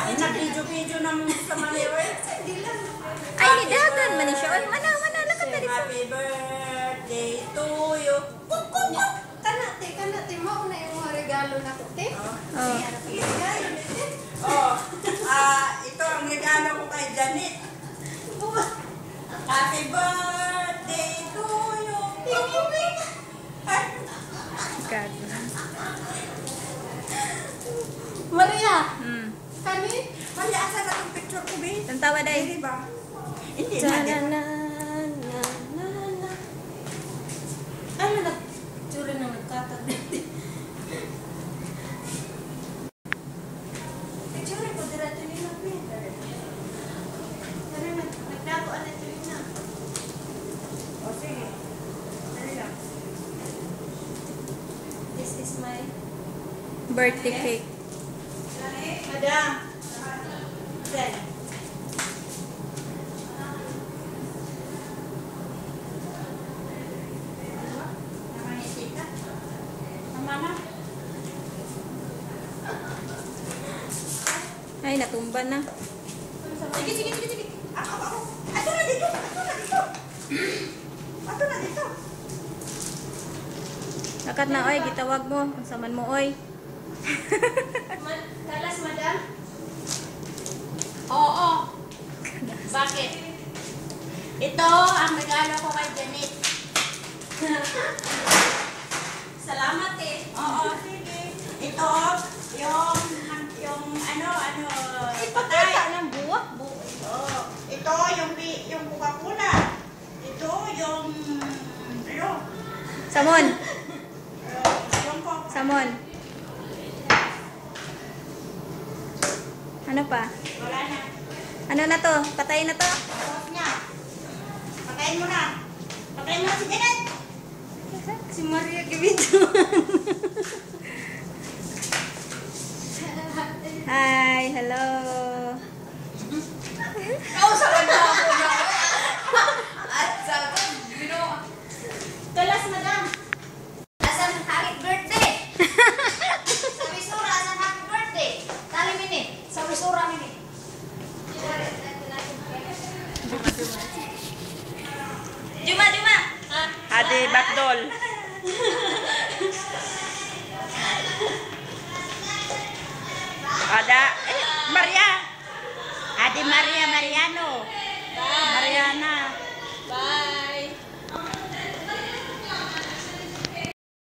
Ay, nag-video-video na mo sa Maniwa. Hindi lang. Ay, nidagan man siya. Ay, mana lang ka tadi. Happy birthday to you. Kanate, mo na yung mga regalo na ko, te. Oh. Ito ang regalo ko kay Janet. Happy birthday to you. God. Maria, Hmm. kani? Mali, asa na itong picture ko, babe? Tantawa day. Hindi ba? Hindi na. Na. Ano na? Tsura nang nagkatag dito. Tsura ko dito nila, Peter. Pero nagdagoan na ito na. O, sige. Dali lang. This is my... Birthday cake. Madam. Then. Nakangiti ka? Tama na. Ay, natumba na. Sige. Ako. Ato na dito. Nakat na, oy. Gitawag mo. Saman mo, oy. Kalas, madam? Oo. Bakit? Ito ang regalo ko kay Janet. Salamat eh. Oo, sige. Ito, yung ano, patay. Ipakita ng buwak. Oo. Ito, yung Coca-Cola. Ito, yung, Samon. yung Coke. Samon. Ano pa? Wala na. Ano na to? Patayin na to? Off niya. Patayin mo na. Patayin mo na si Janet. Si Maria Gabito. Hi, hello. Kalas, madam. Asan happy birthday? Sabi sura, asan happy birthday? Tali minit. Sabi sura minit. Juma. Ade Bakdol. Maria. Ade Maria Mariano. Mariana. Bye.